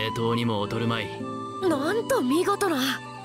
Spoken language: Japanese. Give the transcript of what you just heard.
当にも劣るまい。 なんと見事な。